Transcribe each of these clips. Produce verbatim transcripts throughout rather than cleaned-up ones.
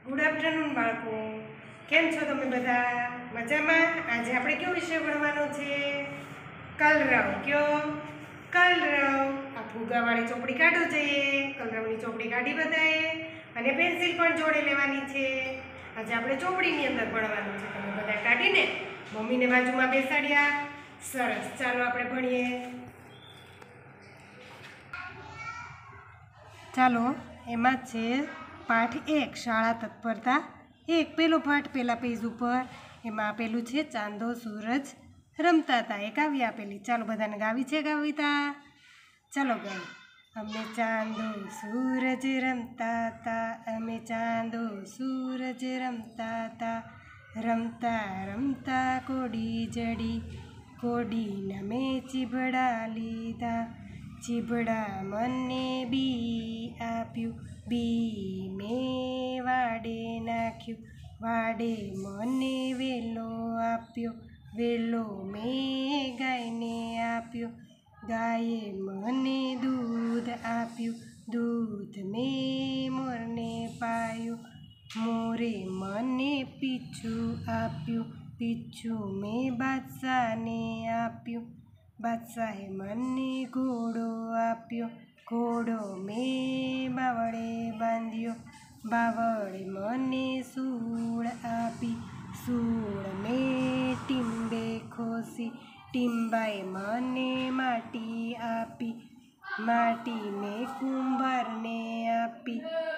Good afternoon બાળકો, કેમ છો તમે બધા? મજામાં? આજે આપણે કયો વિષય ભણવાનો છે? કલરવ. કયો? કલરવ. આ ફુગાવાળી ચોપડી કાઢો જઈએ. કલરવની ચોપડી કાઢી બધાએ અને પેન્સિલ પણ જોડે લેવાની છે. આજે આપણે ચોપડીની અંદર ભણવાનું છે. તમે બધા કાઢીને મમ્મીને બાજુમાં બેસાડ્યા. સરસ, ચાલો આપણે ભણીએ. ચાલો, એમાં છે પાઠ એક, શાળા તત્પરતા એક. પેલો પાઠ પેલા પેજ ઉપર એમાં આપેલું છે ચાંદો સૂરજ રમતા હતા. એ કાવ્ય આપેલી. ચાલો, બધાને ગાવી છે કવિતા? ચાલો ગાઈ. અમે ચાંદો સૂરજ રમતા હતા, અમે ચાંદો સૂરજ રમતા હતા, રમતા રમતા કોડી જડી, કોડીના મેં ચીબડા લીધા, ચીબડા મને બી આપ્યું, બી મેં વાડે નાખ્યું, વાડે મને વેલો આપ્યો, વેલો મેં ગાયને આપ્યો, ગાયે મને દૂધ આપ્યું, દૂધ મેં મોરને પાયું, મોરે મને પીછું આપ્યું, પીછું મેં બાદશાહને આપ્યું, બાદશાહે મને ઘોડો આપ્યો, ઘોડો મેં બાવળે બાંધ્યો, બાવળે મને સૂળ આપી, સૂળ મેં ટીંબે ખોસી, ટીંબાએ મને માટી આપી, માટી મેં કુંભારને આપી,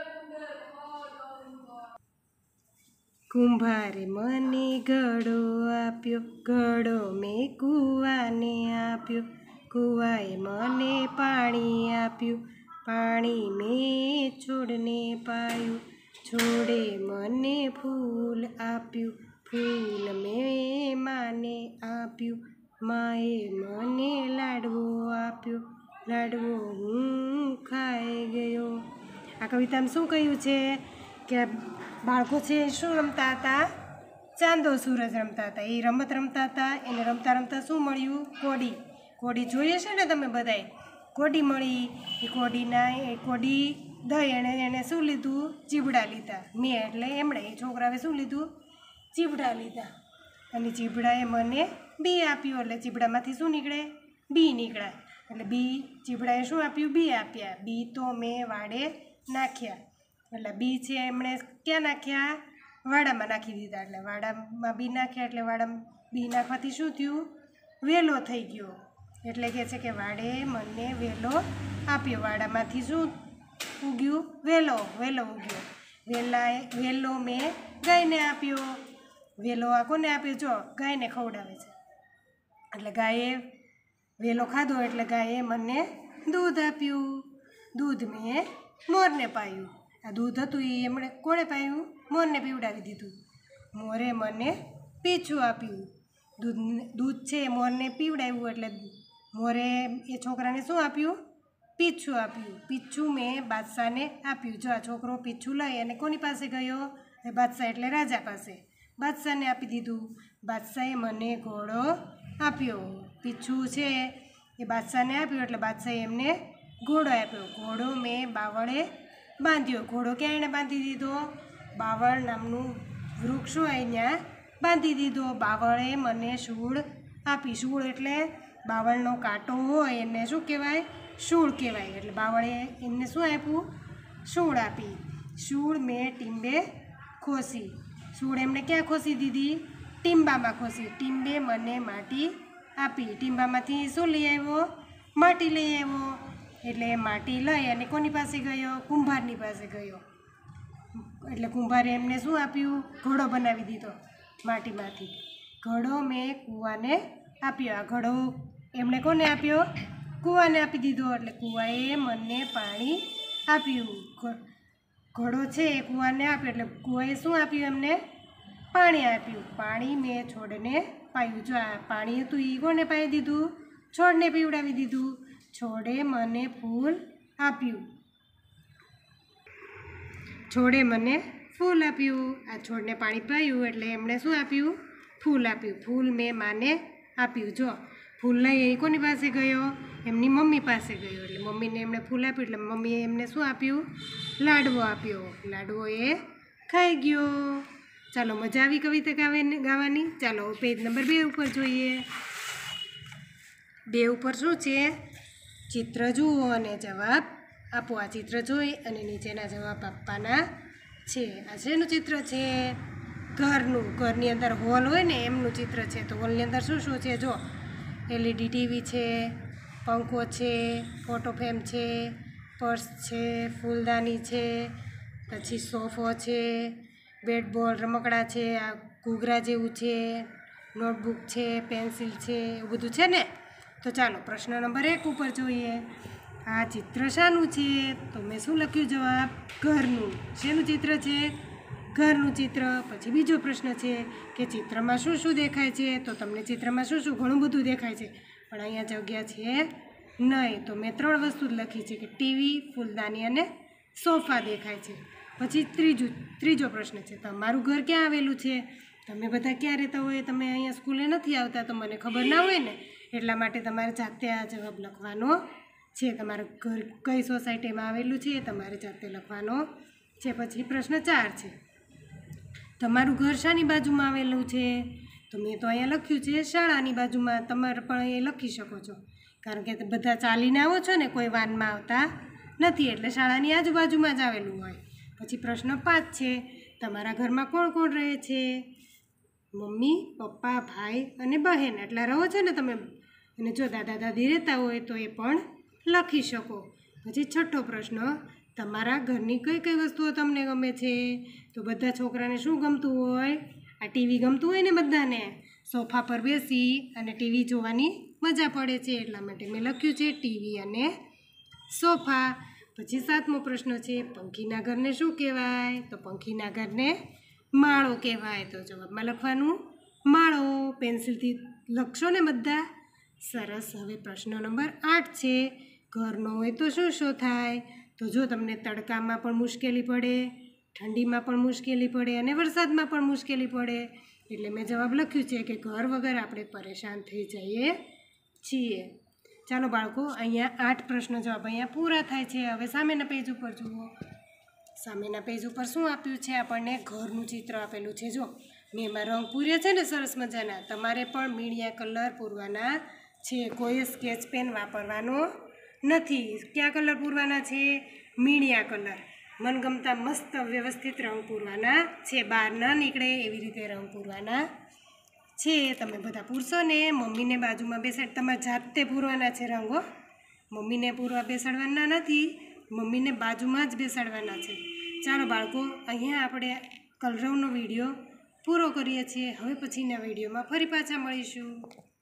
કુંભારે મને ઘડો આપ્યો, ઘડો મેં કૂવાને આપ્યો, કૂવાએ મને પાણી આપ્યું, પાણી મેં છોડને પાયું, છોડે મને ફૂલ આપ્યું, ફૂલ મેં માને આપ્યું, માએ મને લાડવો આપ્યો, લાડવો હું ખાઈ ગયો. આ કવિતામાં શું કહ્યું છે કે બાળકો છે શું રમતા હતા? ચાંદો સૂરજ રમતા હતા. એ રમત રમતા હતા. એને રમતા રમતા શું મળ્યું? કોડી. કોડી જોઈએ છે ને તમે બધાએ? કોડી મળી. એ કોડીના એ કોડી દઈ એણે એણે શું લીધું? ચીબડા લીધા. મેં એટલે એમણે એ છોકરાએ શું લીધું? ચીબડા લીધા. અને ચીબડાએ મને બી આપ્યું. એટલે ચીબડામાંથી શું નીકળે? બી નીકળ્યા. એટલે બી ચીબડાએ શું આપ્યું? બી આપ્યા. બી તો મેં વાડે નાખ્યા. એટલે બી છે એમણે ક્યાં નાખ્યા? વાડામાં નાખી દીધા. એટલે વાડામાં બી નાખ્યા એટલે વાડામાં બી નાખવાથી શું થયું? વેલો થઈ ગયો. એટલે કહે છે કે વાડે મને વેલો આપ્યો. વાડામાંથી શું ઉગ્યું? વેલો. વેલો ઉગ્યો. વેલાએ વેલો મેં ગાયને આપ્યો. વેલો આ કોને આપ્યો? જો ગાયને ખવડાવે છે. એટલે ગાયે વેલો ખાધો એટલે ગાયે મને દૂધ આપ્યું. દૂધ મેં મોરને પાયું. આ દૂધ હતું એ એમણે કોણે પાયું? મોરને પીવડાવી દીધું. મોરે મને પીછું આપ્યું. દૂધ દૂધ છે એ મોરને પીવડાવ્યું એટલે મોરે એ છોકરાને શું આપ્યું? પીછું આપ્યું. પીછું મેં બાદશાહને આપ્યું. જો આ છોકરો પીછું લઈ અને કોની પાસે ગયો? એ બાદશાહ એટલે રાજા પાસે. બાદશાહને આપી દીધું. બાદશાહે મને ઘોડો આપ્યો. પીછું છે એ બાદશાહને આપ્યું એટલે બાદશાહે એમને ઘોડો આપ્યો. ઘોડો મેં બાવળે બાંધ્યો. ઘોડો ક્યાં એણે બાંધી દીધો? બાવળ નામનું વૃક્ષ હોય ત્યાં બાંધી દીધો. બાવળે મને શૂળ આપી. શૂળ એટલે બાવળનો કાંટો હોય એને શું કહેવાય? શૂળ કહેવાય. એટલે બાવળે એમને શું આપ્યું? શૂળ આપી. શૂળ મેં ટીંબે ખોસી. શૂળ એમણે ક્યાં ખોસી દીધી? ટીંબામાં ખોસી. ટીંબે મને માટી આપી. ટીંબામાંથી શું લઈ આવ્યો? માટી લઈ આવ્યો. એટલે માટી લઈ અને કોની પાસે ગયો? કુંભારની પાસે ગયો. એટલે કુંભારે એમને શું આપ્યું? ઘડો બનાવી દીધો માટીમાંથી. ઘડો મેં કૂવાને આપ્યો. આ ઘડો એમણે કોને આપ્યો? કૂવાને આપી દીધો. એટલે કૂવાએ મને પાણી આપ્યું. ઘડો છે એ કૂવાને આપ્યો એટલે કૂવાએ શું આપ્યું એમને? પાણી આપ્યું. પાણી મેં છોડને પાયું. જો આ પાણી હતું એ કોને પાઈ દીધું? છોડને પીવડાવી દીધું. છોડે મને ફૂલ આપ્યું. છોડે મને ફૂલ આપ્યું. આ છોડને પાણી પાયું એટલે એમણે શું આપ્યું? ફૂલ આપ્યું. ફૂલ મેં માને આપ્યું. જો ફૂલ લઈ એ કોની પાસે ગયો? એમની મમ્મી પાસે ગયો. એટલે મમ્મીને એમણે ફૂલ આપ્યું એટલે મમ્મીએ એમને શું આપ્યું? લાડવો આપ્યો. લાડવો એ ખાઈ ગયો. ચાલો મજા આવી કવિતા ગાવાની ગાવાની. ચાલો પેજ નંબર બે ઉપર જોઈએ. બે ઉપર શું છે? ચિત્ર જુઓ અને જવાબ આપો. આ ચિત્ર જોઈ અને નીચેના જવાબ આપવાના છે. આ શેનું ચિત્ર છે? ઘરનું. ઘરની અંદર હોલ હોય ને એમનું ચિત્ર છે. તો હોલની અંદર શું શું છે? જો એલઈડી ટીવી છે, પંખો છે, ફોટો ફ્રેમ છે, પર્સ છે, ફૂલદાની છે, પછી સોફો છે, બેટ બોલ રમકડા છે, આ ઘૂઘરા જેવું છે, નોટબુક છે, પેન્સિલ છે, એવું બધું છે ને. તો ચાલો પ્રશ્ન નંબર એક ઉપર જોઈએ. આ ચિત્ર શાનું છે? તો મેં શું લખ્યું જવાબ? ઘરનું. શેનું ચિત્ર છે? ઘરનું ચિત્ર. પછી બીજો પ્રશ્ન છે કે ચિત્રમાં શું શું દેખાય છે? તો તમને ચિત્રમાં શું શું ઘણું બધું દેખાય છે, પણ અહીંયા જગ્યા છે નહીં. તો મેં ત્રણ વસ્તુ જ લખી છે કે ટીવી, ફૂલદાની અને સોફા દેખાય છે. પછી ત્રીજું ત્રીજો પ્રશ્ન છે તમારું ઘર ક્યાં આવેલું છે? તમે બધા ક્યાં રહેતા હોય? તમે અહીંયા સ્કૂલે નથી આવતા તો મને ખબર ના હોય ને, એટલા માટે તમારે જાતે આ જવાબ લખવાનો છે. તમારું ઘર કઈ સોસાયટીમાં આવેલું છે એ તમારે જાતે લખવાનો છે. પછી પ્રશ્ન ચાર છે તમારું ઘર શાની બાજુમાં આવેલું છે? તો મેં તો અહીંયા લખ્યું છે શાળાની બાજુમાં. તમારે પણ એ લખી શકો છો, કારણ કે બધા ચાલીને આવો છો ને, કોઈ વાનમાં આવતા નથી, એટલે શાળાની આજુબાજુમાં જ આવેલું હોય. પછી પ્રશ્ન પાંચ છે તમારા ઘરમાં કોણ કોણ રહે છે? મમ્મી, પપ્પા, ભાઈ અને બહેન, એટલા રહો છો ને તમે. અને જો દાદા દાદી રહેતા હોય તો એ પણ લખી શકો. પછી છઠ્ઠો પ્રશ્ન તમારા ઘરની કઈ કઈ વસ્તુઓ તમને ગમે છે? તો બધા છોકરાને શું ગમતું હોય? આ ટીવી ગમતું હોય ને બધાને. સોફા પર બેસી અને ટીવી જોવાની મજા પડે છે, એટલા માટે મેં લખ્યું છે ટીવી અને સોફા. પછી સાતમો પ્રશ્ન છે પંખીના ઘરને શું કહેવાય? તો પંખીના ઘરને માળો કહેવાય. તો જવાબમાં લખવાનું માળો. પેન્સિલથી લખશો ને બધા? સરસ. હવે પ્રશ્ન નંબર આઠ છે ઘર ન હોય તો શું શું થાય? તો જો તમને તડકામાં પણ મુશ્કેલી પડે, ઠંડીમાં પણ મુશ્કેલી પડે અને વરસાદમાં પણ મુશ્કેલી પડે, એટલે મેં જવાબ લખ્યું છે કે ઘર વગર આપણે પરેશાન થઈ જઈએ છીએ. ચાલો બાળકો, અહીંયા આઠ પ્રશ્નો જવાબ અહીંયા પૂરા થાય છે. હવે સામેના પેજ ઉપર જુઓ. સામેના પેજ ઉપર શું આપ્યું છે? આપણને ઘરનું ચિત્ર આપેલું છે. જો મેં એમાં રંગ પૂર્યા છે ને સરસ મજાના. તમારે પણ મીડિયા કલર પૂરવાના છે. કોઈ સ્કેચ પેન વાપરવાનો નથી. કયા કલર પૂરવાના છે? Media colour. મનગમતા મસ્ત વ્યવસ્થિત રંગ પૂરવાના છે. બહાર ન નીકળે એવી રીતે રંગ પૂરવાના છે. તમે બધા પૂરશો ને. મમ્મીને બાજુમાં બેસાડ, તમારે જાતે પૂરવાના છે રંગો. મમ્મીને પૂરવા બેસાડવાના નથી, મમ્મીને બાજુમાં જ બેસાડવાના છે. ચાલો બાળકો, અહીંયા આપણે કલરવનો વિડીયો પૂરો કરીએ છીએ. હવે પછીના વિડીયોમાં ફરી પાછા મળીશું.